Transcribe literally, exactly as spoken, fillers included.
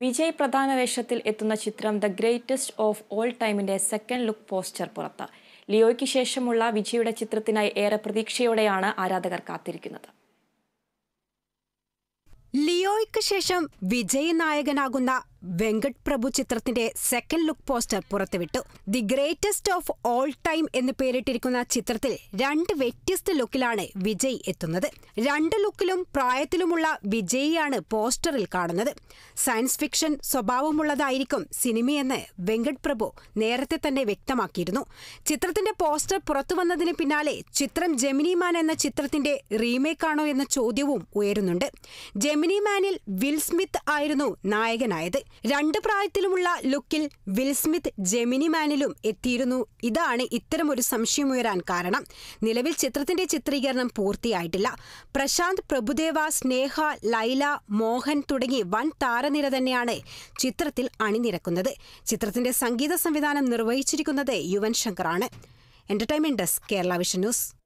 വിജയ് പ്രധാന വേഷത്തിൽ എത്തുന്ന ചിത്രം ദ ഗ്രേറ്റസ്റ്റ് ഓഫ് ഓൾ ടൈമിന്റെ സെക്കൻഡ് ലുക്ക് പോസ്റ്റർ പുറത്ത്. ലിയോയ്ക്ക് ശേഷമുള്ള വിജയുടെ ചിത്രത്തിനായി ഏറെ പ്രതീക്ഷയോടെയാണ് ആരാധകർ കാത്തിരിക്കുന്നത്. ലിയോയ്ക്ക് ശേഷം വിജയ് നായകനാകുന്ന വെങ്കട് പ്രഭു ചിത്രത്തിന്റെ സെക്കൻഡ് ലുക്ക് പോസ്റ്റർ പുറത്തുവിട്ടു. The greatest of all time എന്ന് പേരിട്ടിരിക്കുന്ന ചിത്രത്തിൽ രണ്ട് വ്യത്യസ്ത ലുക്കിലാണ് വിജയ് എത്തുന്നത്. രണ്ട് ലുക്കിലും പ്രായത്തിലുമുള്ള വിജയിയാണ് പോസ്റ്ററിൽ കാണുന്നത്. സയൻസ് ഫിക്ഷൻ സ്വഭാവമുള്ളതായിരിക്കും സിനിമയെന്ന് വെങ്കട് പ്രഭു നേരത്തെ തന്നെ വ്യക്തമാക്കിയിരുന്നു. ചിത്രത്തിന്റെ പോസ്റ്റർ പുറത്തുവന്നതിന് പിന്നാലെ ചിത്രം ജെമിനി മാൻ എന്ന ചിത്രത്തിന്റെ റീമേക്കാണോ എന്ന ചോദ്യവും ഉയരുന്നുണ്ട്. ജെമിനി മാനിൽ വിൽ സ്മിത്ത് ആയിരുന്നു നായകനായത്. രണ്ട് പ്രായത്തിലുമുള്ള ലുക്കിൽ വിൽ സ്മിത്ത് ജെമിനി മാനിലും എത്തിയിരുന്നു. ഇതാണ് ഇത്തരമൊരു സംശയമുയരാൻ കാരണം. നിലവിൽ ചിത്രത്തിന്റെ ചിത്രീകരണം പൂർത്തിയായിട്ടില്ല. പ്രശാന്ത്, പ്രഭുദേവ, സ്നേഹ, ലൈല, മോഹൻ തുടങ്ങി വൻ താരനിര തന്നെയാണ് ചിത്രത്തിൽ അണിനിരക്കുന്നത്. ചിത്രത്തിന്റെ സംഗീത സംവിധാനം നിർവഹിച്ചിരിക്കുന്നത് യുവൻ ശങ്കറാണ്. Entertainment desk, Kerala vision news.